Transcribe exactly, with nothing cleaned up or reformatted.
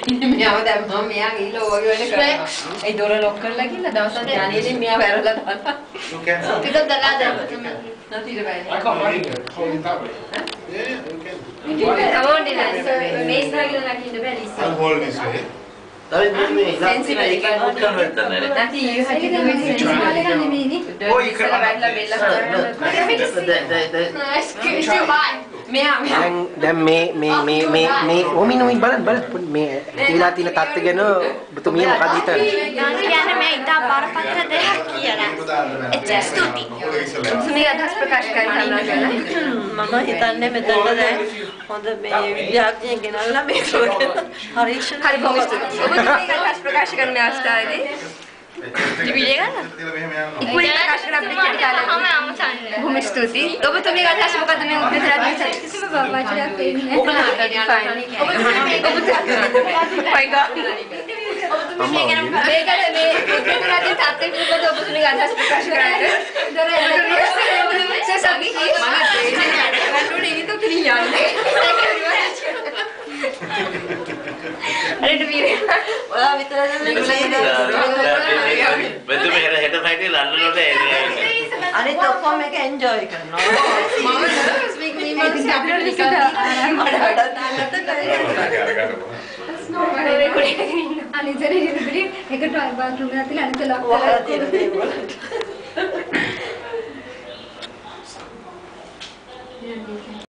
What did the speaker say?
ඉතින් මෙයාව දැම්මම මෙයා ගිහලා ඕගේ වෙන කරනවා. ඒ දොර ලොක් කරලා ගිහලා දවසක් ඥානෙදී මෙයා වැරලා දාලා. You can. Pick up the ladder. නැති ඉර බෑ. I can't hold it. Hold it that way. Yeah, you can. Come on, Dylan. මේ ඉස්සරහ ගිහලා නැගින්න බෑ ඉස්සරහ. I'll hold this way. Sensible එකක් නැති you have to do it sensible එකක් නෙමෙයිනේ. Oh, you can. වැටලා බෙල්ල හදන්න. මෙයා දැන් දැන් මේ මේ මේ මේ මේ ඔමින ඔමින බලන්න බලන්න මේ තියලා තියෙන තත්ත්ව ගැන ඔබතුමිය මොකද හිතන්නේ? කියන්නේ මේ ඉතා බරපතල දෙයක් කියලා. එච්චර ස්තුතියි. සුනිල් අදහස් ප්‍රකාශ කරන්න කියලා. මම හිතන්නේ මෙතනට දැන් හොඳ මේ විද්‍යාඥයෙක් ගෙනල්ලා මේ පරීක්ෂණ හරි බොහොම ස්තුතියි. ඔබතුමිය අදහස් ප්‍රකාශ කරන අවස්ථාවේදී දිවිලේ ගන්න. ඉක්මනින් ප්‍රකාශ කරන්න අපිට කියලා. මම අමතන්නේ. බොහොම ස්තුතියි. ඔබතුමිය අදහස් මොකද මේ උත්තර දෙන්න? කිසිම වචනයක් දෙන්නේ නැහැ. ඔබ නාටකය fine. ඔබතුමිය ඔබතුමිය my god. ඔබතුමිය කියන මේකට මේ උත්තර දෙන්න තාත්තේ මොකද ඔබතුමිය අදහස් ප්‍රකාශ කරන්නේ? ඔබතුමිය සසබි මම දෙන්නේ නෑ ඉනිතෝ කියන්නේ. අර ඩිවිරේ ඔයා විතර නෙමෙයි මෙතන මෙහෙර හෙට සයිඩේ ලන්නනට එන්නේ අනිත් ඔක්කොම එක එන්ජොයි කරනවා මම නර්වස් මේක මේ මම කැපිටල් එකට ආරම්භ අනිතරේ ඉතින් එක ටොයි බාත්රූම් එකක් තියලා අනිත ලොක් කරලා තියෙනවා